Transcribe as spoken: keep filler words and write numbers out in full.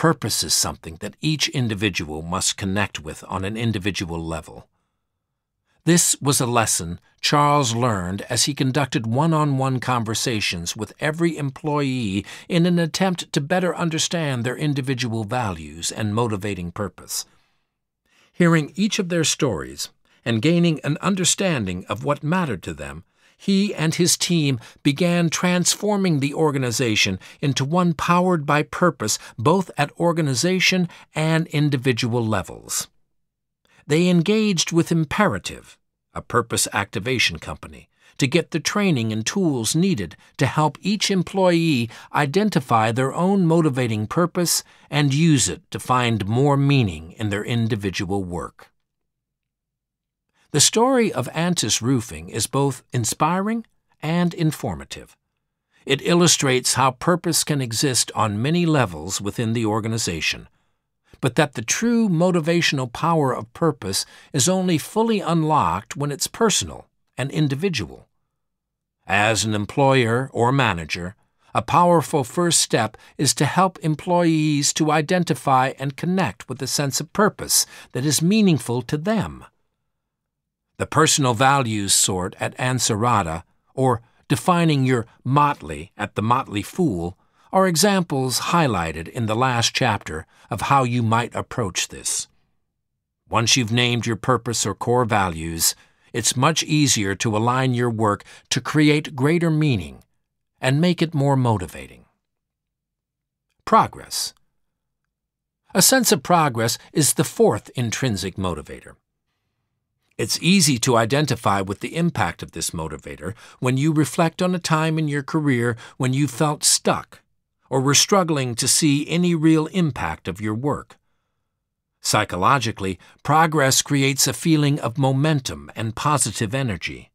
purpose is something that each individual must connect with on an individual level. This was a lesson Charles learned as he conducted one-on-one conversations with every employee in an attempt to better understand their individual values and motivating purpose. Hearing each of their stories and gaining an understanding of what mattered to them, he and his team began transforming the organization into one powered by purpose both at organization and individual levels. They engaged with Imperative, a purpose activation company, to get the training and tools needed to help each employee identify their own motivating purpose and use it to find more meaning in their individual work. The story of Antis Roofing is both inspiring and informative. It illustrates how purpose can exist on many levels within the organization, but that the true motivational power of purpose is only fully unlocked when it's personal and individual. As an employer or manager, a powerful first step is to help employees to identify and connect with a sense of purpose that is meaningful to them. The personal values sort at Ansarada, or defining your motley at the Motley Fool, are examples highlighted in the last chapter of how you might approach this. Once you've named your purpose or core values, it's much easier to align your work to create greater meaning and make it more motivating. Progress. A sense of progress is the fourth intrinsic motivator. It's easy to identify with the impact of this motivator when you reflect on a time in your career when you felt stuck or were struggling to see any real impact of your work. Psychologically, progress creates a feeling of momentum and positive energy.